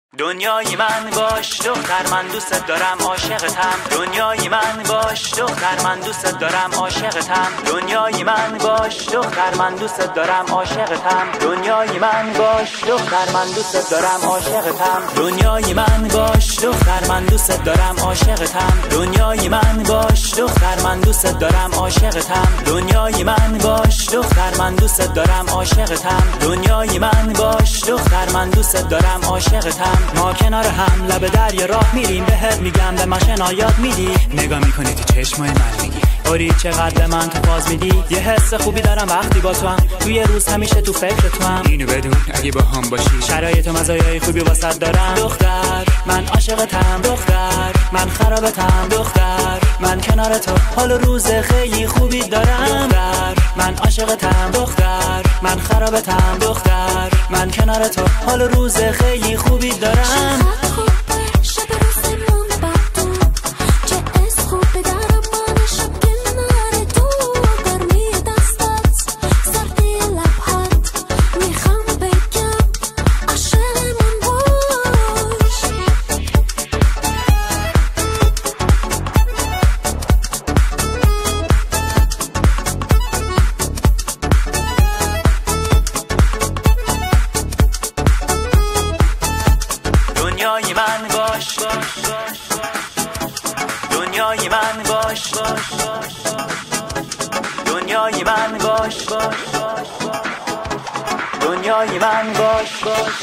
دنیای من باش دختر، من دوست دارم عاشقتم. دنیای من باش دختر، من دوست دارم عاشقتم. دنیای من باش دختر، من دوست دارم عاشقتم. دنیای من باش دختر، من دوست دارم عاشقتم. دنیای من باش دختر، من دوست دارم عاشقتم. دنیای من باش دختر، من دوست دارم عاشقتم. دنیای من باش دختر، من دوست دارم عاشقتم. دنیای من باش دختر، من دوست دارم عاشقتم. ما کنار هم لب دریا راه میریم، بهت میگم به من شنایات میدی. نگاه میکنی تو چشمای من میگی اوری چقدر به من تو فاز میدی. یه حس خوبی دارم وقتی با تو هم، توی روز همیشه تو فکر تو هم. اینو بدون اگه با هم باشی شرایط و مزایای خوبی واسط دارم. دختر من عاشقتم، دختر من خرابتم، دختر من کنار تو حال روز خیلی خوبی دارم. دختر من عاشقتم، دختر من خرابتم، دختر من کنار تو حال روز خیلی خوبی دارم. دنیای من باش، دنیای من باش، دنیای من باش، دنیای من باش.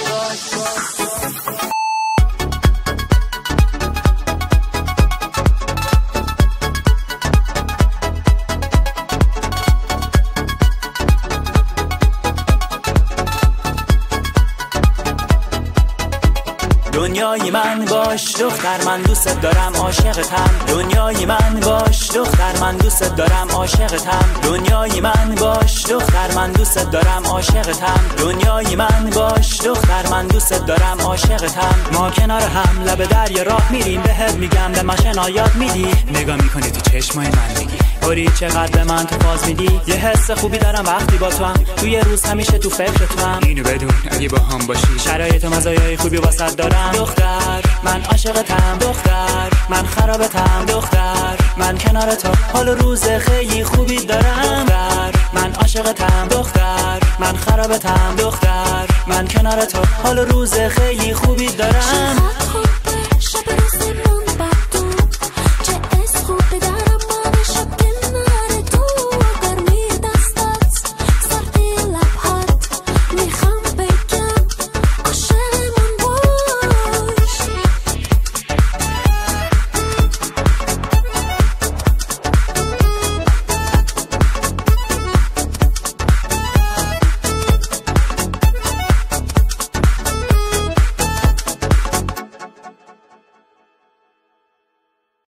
دنیای من باش دختر، من دوست دارم عاشقتم. دنیای من باش دختر، من دوست دارم عاشقتم. دنیای من باش دختر، من دوست دارم عاشقتم. دنیای من باش دختر، من دوست دارم عاشقتم. ما کنار هم لب دریا راه میریم، بهت میگم به من شنایات میدی. نگاه میکنی تو چشمای من میگی اوری چقدر به من تو فاز میدی. یه حس خوبی دارم وقتی با تو هم، توی روز همیشه تو فکر تو هم. اینو بدون اگه با هم باشی شرایط و مزایای خوبی واسط دارم. دختر من عاشقتم، دختر من خرابتم، دختر من کنار تو حال روز خیلی خوبی دارم. دختر من عاشقتم، دختر من خرابتم، دختر من کنار تو حال روز خیلی خوبی دارم.